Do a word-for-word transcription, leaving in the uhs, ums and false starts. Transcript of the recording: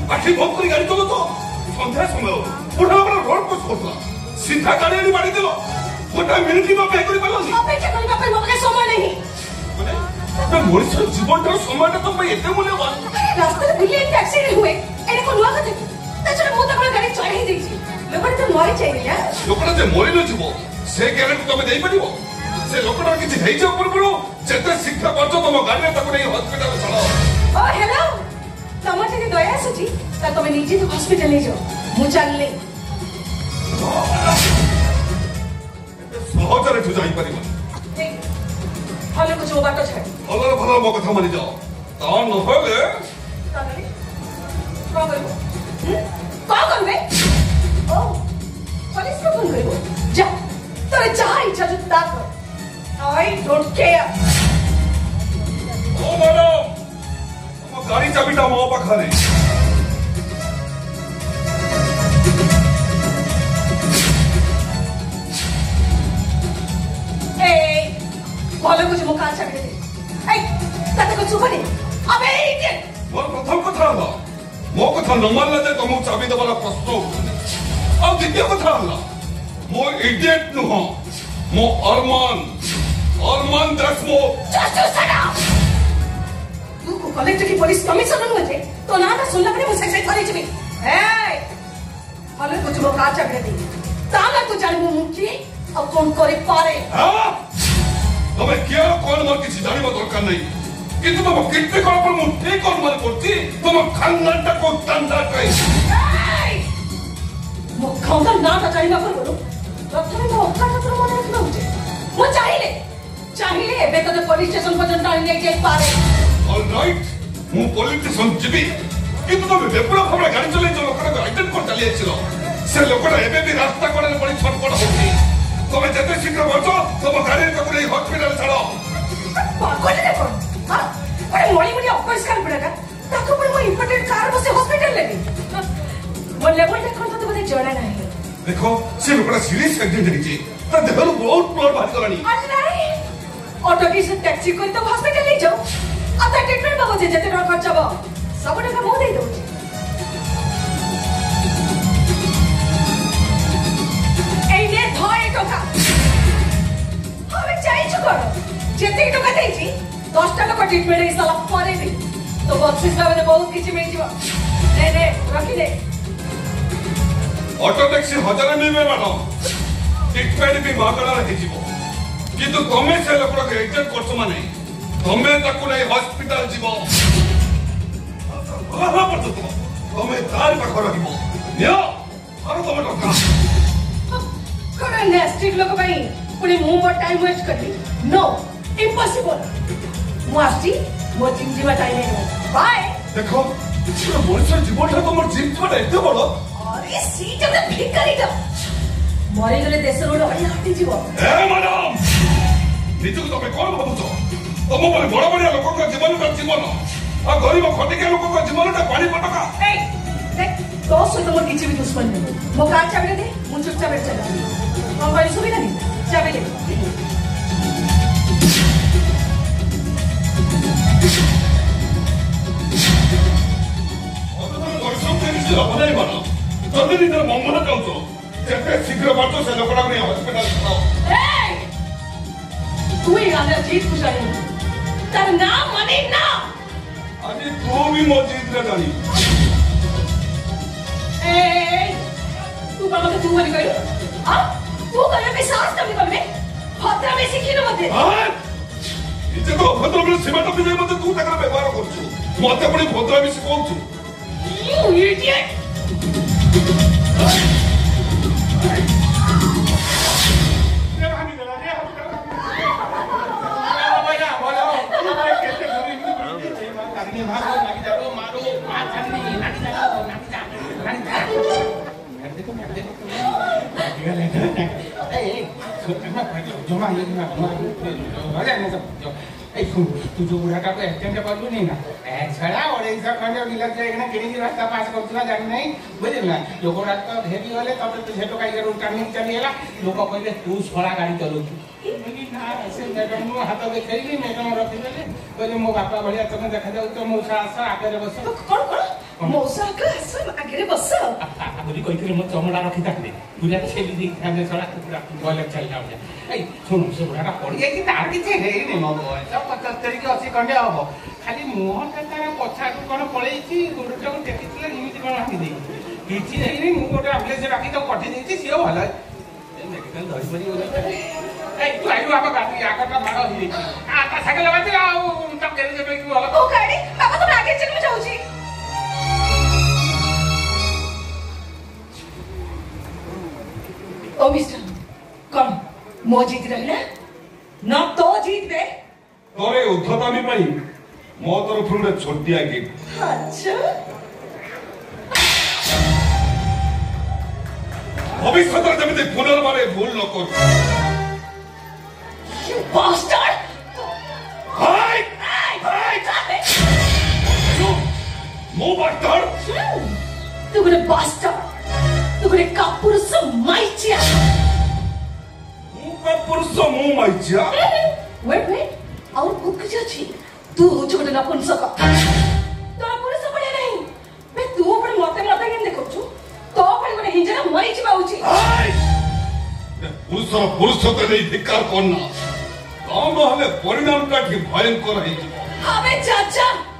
आखि बंद कर गाड़ी चलो तो संध्या समय बुढ़ा बड़ा रोड क्रॉस करला सीधा गाड़ी आनी बाड़ी देलो गोटा मिनिट में पे करि पालो अपेक्षा करबा पे मोके समय नहीं माने तो मोर जीवन समय तो मैं एते मूल्यवान रास्ते में बुले एक्सीडेंट हुए एने को नुआ कथे ताछरे मो तक गाड़ी चढ़ाई देछि लोकटा तो मरि चाहिए लोकटा जे मरि न जीवो से ग्यारंटी तमे देई परिबो से लोकटा किछि हेइ जे ऊपर पड़ो जेते शिक्षा करछो तम गाड़ी तको नै हॉस्पिटल चलो ओ हेलो तमर जे दया सुची ता तमे निजे तो हॉस्पिटल ले जाओ मु चलले सहजरे तू जाई परिबो हले कुछ बात छाड़ भलो भलो मो कथा मानि जाओ ता न होले ताले का करबो का करबे ओ पुलिस को फोन करबो जा तोरे जहां इच्छा जो ता कर आई डोंट केयर ओ मैडम हम गाड़ी चाबीटा मो पाखरे भले कुछ मुखा छाड़े दे ए तते को सुबने अबे इडियट मोर प्रथम कथा हला मो कथा न मानला जे तुम चाबी देवाला प्रश्न आ द्वितीय कथा हला मो इडियट नु हो मो अरमान अरमान दास मो जस्ट सडा तू को कलेक्टर की पुलिस कमिश्नर नु जे तो ना ना सुनला पड़े मुझसे थरी जमी ए भले कुछ मुखा छाड़े दे ताला तू जान मु मुखी अब कौन करे पारे हां तमे क्या कोन मोर किछि जानिबा दरकार नै किंतु तुम कितने कोन पर मु ठीक कोन मार करछि तुम खानदान को तंदा कई मो खानदान ना ता चाहिना पर बोलो प्रथमे मो अक्का ठाकुर मने रखना उचे मो चाहिए चाहिए एबे तो पुलिस स्टेशन पर्यंत आनी ले जाई पारे ऑल राइट मु पुलिस स्टेशन जिबी किंतु तुम बेपुरा खबरा गाड़ी चले जो लोकरा को आइडेंट कर चली आछिलो से लोकरा एबे भी रास्ता कोडे बड़ी छटपट होती तमे जते शीघ्र बचो तुम गाड़ी को पूरे हॉस्पिटल छाड़ो पागल है कौन हां अरे मोली मोली अपरिष्कार पड़ेगा ताको पर मो इंपोर्टेड कार बसे हॉस्पिटल लेबी मो लेवल देखो तो बते जणा नहीं देखो से लोकरा सीरियस एक्सीडेंट हिची त देहरु बहुत ब्लड बाहर करनी अरे नहीं ऑटो की से टैक्सी को तो हॉस्पिटल ले जाओ अब तक ट्रीटमेंट बाबू जे जते डॉक्टर खर्चबो सब टका मो दे दो ए ने धोए टका हमें चाहिए छकर जेते टका देछि दस टा टका ट्रीटमेंट हे साला परे भी तो बक्सिस बाबा ने बहुत किछि मिल जीवा ने ने रखी दे ऑटो टैक्सी हजार मिलबे मैडम ट्रीटमेंट भी मागणा रही जीवो किंतु तमे से लोकरा के एजेंट करछ माने तमे ताकू नै हॉस्पिटल जीवो भला पर तो तमे तार पाख रहिबो नियो आरो तमे टका कोन नेस्टिक लोक भाई पुनी मु मोर टाइम वेस्ट करली नो इम्पॉसिबल मु आसी मो जिंदगी में टाइम नहीं बाय देखो पूरा मनुष्य जीवन तो मोर जिंदगी एते बड़ अरे सीट में भिखारी द मरे गले देश रोड हटी हटी जीवो ए मैडम निजु तमे कोन भाबुछो तम पर बड़ बड़ लोक का जीवन का जीवन आ गरीब खटिके लोक का जीवन का पानी पटका ए देख तो सो तुम किछि भी दुश्मन नहीं मो कार चाबी दे मु चुपचाप चला हम भाई सुविधा नहीं चाबी ले अपने मानो जल्दी निधर मंगल जाऊँ जेते शीघ्र बाटो से लोकड़ा ने हॉस्पिटल छाओ ए तू ही गाना जीत खुशाली तर नाम मनी ना आज तू भी मो जीत रे जानी ए तू बाबा के तू वाली कही हां तू करे में सास तब निकल में भद्रा में सीखी न मते हां इते तो भद्रा में सीमा तो बिना मते तू तकर व्यवहार करछु मते पड़ी भद्रा में सिखौछु यू इडियट जमा ये ना मजा नहीं सब ए तू जो बुढ़ा का एक्सटेंड कर लू नहीं ना ए छड़ा और ऐसा खंडे मिलत जाए ना केनी रास्ता पास करतला जानी नहीं बुझे ना लोग रात का हेवी वाले तब तो झेटो का इधर टर्निंग चलिएला लोग कहले तू छोड़ा गाड़ी चलो मेरी ना ऐसे मैडम नो हाथ में खेली मैडम रखी देले कहले मो बापा बढ़िया तुम देखा जाऊ तो मो सास आगे बस कौन कौन मौसा का सब आगे बस बोली कही मो चमड़ा रखी था पूरा छेली दी हमने सड़ा पूरा बोले चल जाओ ए सुन से बुढ़ा पड़ी जाई तार किछ हे नै मो सब पचहत्तर के अस्सी खंडे हबो खाली मुहटा तार पछा कोन पळेइची गुडटा को टेकितला इमिति कोन हाकी दे किछि नै नै मु गोटे एम्बुलेंस राखी तो कठी देछि सियो भला मेडिकल धरि परी बोले ए तू आइलो आपा गाड़ी आकाटा मारो हिरी आ साइकिल बाती आ तो केरे जेबे कि भला ओ गाड़ी बाबा तुम आगे चल जाऊ छी ओ मिस्टर कम मो जीत रही ना ना तो जीत दे तोरे उद्धतामी पई मो तरफ रे छोटिया गिफ्ट अच्छा भविष्य जमिते पुनर्बारे भूल न कर यू बास्टर्ड हाय हाय मो बास्टर्ड तू गुरे बास्टर्ड तू गुरे कापुरुष माइचिया मु कापुरुष मु माइचिया वेट वेट और बहुत कुछ अछि तू हो छोटे नपुंसक तोरा पुरुष पड़े नहीं बे तू ऊपर मते मते केन देखौ छु तो पर गुरे हिंजरा माइचि बाउची हाय पुरुष पुरुषत्व नहीं धिक्कार करना काम हले परिणाम का भयंकर है अबे चाचा